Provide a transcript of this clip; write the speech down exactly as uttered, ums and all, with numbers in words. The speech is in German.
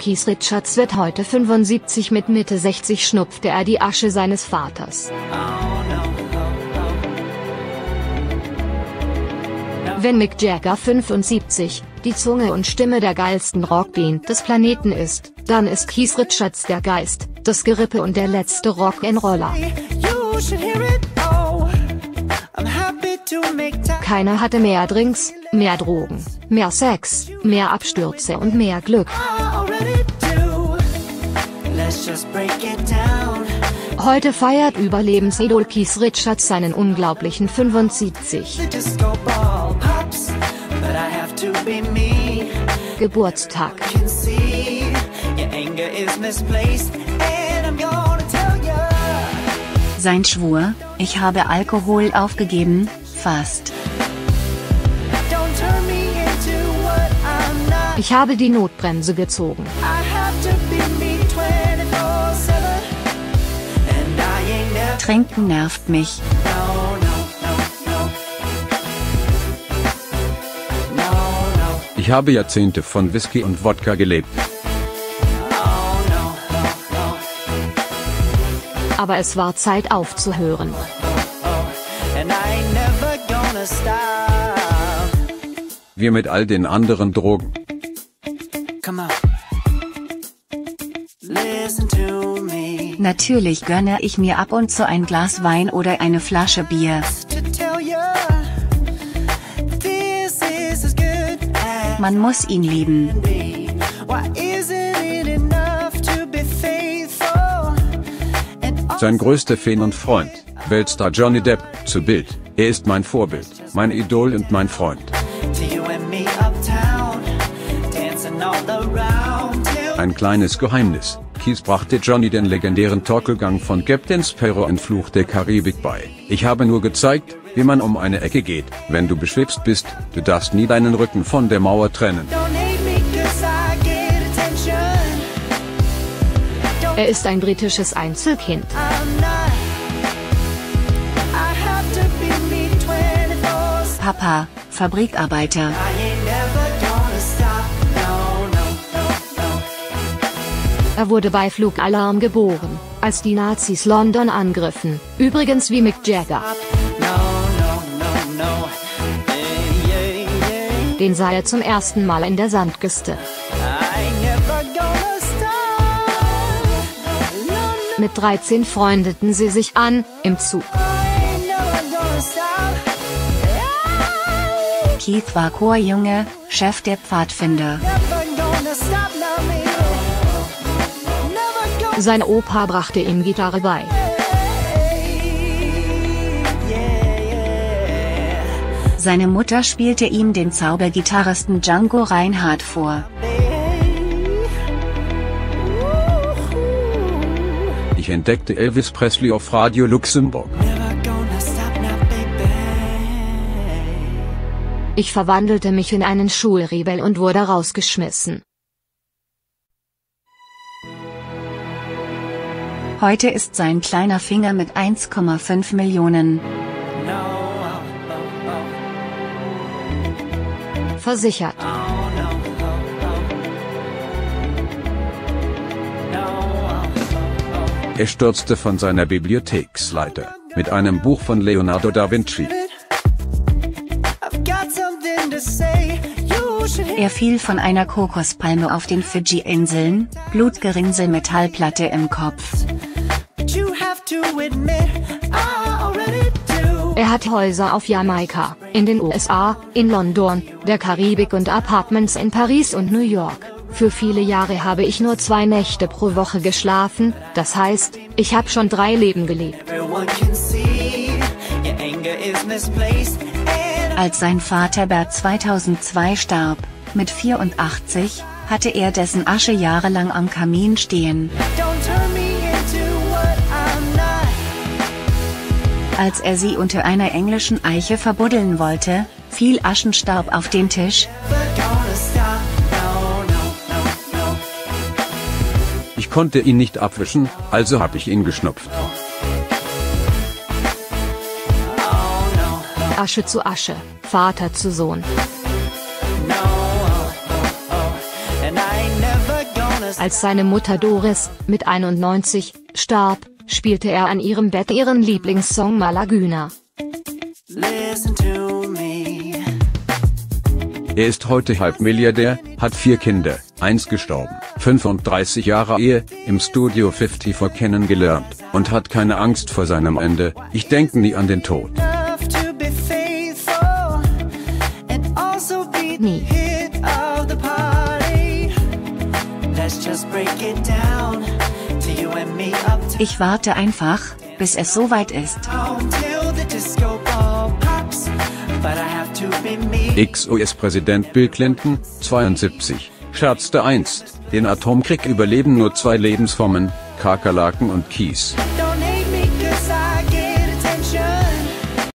Keith Richards wird heute fünfundsiebzig, mit Mitte sechzig schnupfte er die Asche seines Vaters. Wenn Mick Jagger fünfundsiebzig, die Zunge und Stimme der geilsten Rockband des Planeten ist, dann ist Keith Richards der Geist, das Gerippe und der letzte Rock'n'Roller. Keiner hatte mehr Drinks, mehr Drogen, mehr Sex, mehr Abstürze und mehr Glück. Heute feiert Überlebensidol Keith Richards seinen unglaublichen fünfundsiebzig. Geburtstag. Sein Schwur: Ich habe Alkohol aufgegeben, fast. Ich habe die Notbremse gezogen. Trinken nervt mich. Ich habe Jahrzehnte von Whisky und Wodka gelebt. Aber es war Zeit aufzuhören. Wir mit all den anderen Drogen. Natürlich gönne ich mir ab und zu ein Glas Wein oder eine Flasche Bier. Man muss ihn lieben. Sein größter Fan und Freund, Weltstar Johnny Depp, zu Bild: Er ist mein Vorbild, mein Idol und mein Freund. Ein kleines Geheimnis: Keith brachte Johnny den legendären Torkelgang von Captain Sparrow in Fluch der Karibik bei. Ich habe nur gezeigt, wie man um eine Ecke geht, wenn du beschwipst bist. Du darfst nie deinen Rücken von der Mauer trennen. Er ist ein britisches Einzelkind. Papa, Fabrikarbeiter. Er wurde bei Flugalarm geboren, als die Nazis London angriffen, übrigens wie Mick Jagger. Den sah er zum ersten Mal in der Sandkiste. Mit dreizehn freundeten sie sich an, im Zug. Keith war Chorjunge, Chef der Pfadfinder. Sein Opa brachte ihm Gitarre bei. Seine Mutter spielte ihm den Zaubergitarristen Django Reinhardt vor. Ich entdeckte Elvis Presley auf Radio Luxemburg. Ich verwandelte mich in einen Schulrebell und wurde rausgeschmissen. Heute ist sein kleiner Finger mit eins Komma fünf Millionen. Versichert. Er stürzte von seiner Bibliotheksleiter mit einem Buch von Leonardo da Vinci. Er fiel von einer Kokospalme auf den Fidschi-Inseln, Blutgerinnsel, Metallplatte im Kopf. Er hat Häuser auf Jamaika, in den U S A, in London, der Karibik und Apartments in Paris und New York. Für viele Jahre habe ich nur zwei Nächte pro Woche geschlafen, das heißt, ich habe schon drei Leben gelebt. Als sein Vater Bert zweitausendzwei starb, mit vierundachtzig, hatte er dessen Asche jahrelang am Kamin stehen. Als er sie unter einer englischen Eiche verbuddeln wollte, fiel Aschenstaub auf den Tisch. Ich konnte ihn nicht abwischen, also habe ich ihn geschnupft. Asche zu Asche, Vater zu Sohn. Als seine Mutter Doris, mit einundneunzig, starb, spielte er an ihrem Bett ihren Lieblingssong Malaguna. Listen to me. Er ist heute Halbmilliardär, hat vier Kinder, eins gestorben, fünfunddreißig Jahre Ehe, im Studio fünfundfünfzig kennengelernt, und hat keine Angst vor seinem Ende. Ich denke nie an den Tod. Love to be faithful and also be the Nie. hit of the party. Let's just break it down to you and me up Ich warte einfach, bis es soweit ist. town till the disco ball pops. But I have to be me. Ex-U S-Präsident Bill Clinton, zweiundsiebzig, scherzte einst, den Atomkrieg überleben nur zwei Lebensformen, Kakerlaken und Kies.